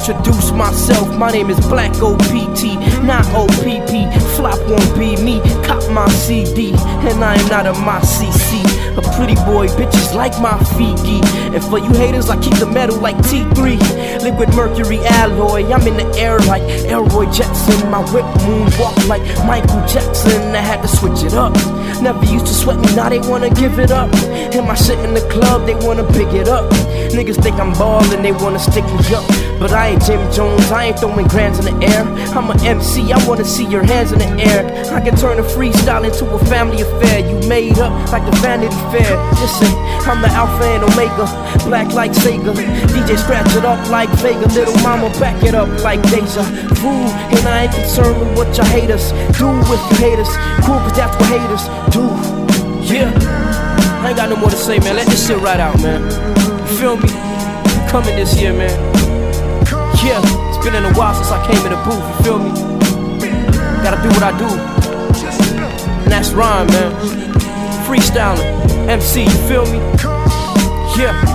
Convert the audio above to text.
introduce myself. My name is Black OPT, not OPP. Flop won't be me, cop my CD, and I am not a my CC. A pretty boy, bitches like my Fiki. And for you haters, I keep the metal like T3. Liquid mercury alloy, I'm in the air like Elroy Jetson. My whip moonwalk like Michael Jackson. I had to switch it up. Never used to sweat me, now they wanna give it up. And my shit in the club, they wanna pick it up. Niggas think I'm ballin', they wanna stick me up. But I ain't Jim Jones, I ain't throwing grands in the air. I'm an MC, I wanna see your hands in the air. I can turn a freestyle into a family affair. You made up like the Vanity Fair. Listen, I'm the Alpha and Omega, black like Sega. DJ scratch it up like Vega, little mama back it up like Deja Vu. And I ain't concerned with what your haters do with your haters. Cool, cause that's what haters do. Yeah, I ain't got no more to say, man. Let this shit ride out, man. You feel me? Coming this year, man. Yeah, it's been in a while since I came in the booth, you feel me? Gotta do what I do. And that's rhyme, man. Freestyling, MC, you feel me? Yeah.